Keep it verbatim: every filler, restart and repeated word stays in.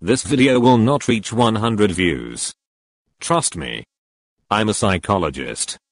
This video will not reach one hundred views. Trust me. I'm a psychologist.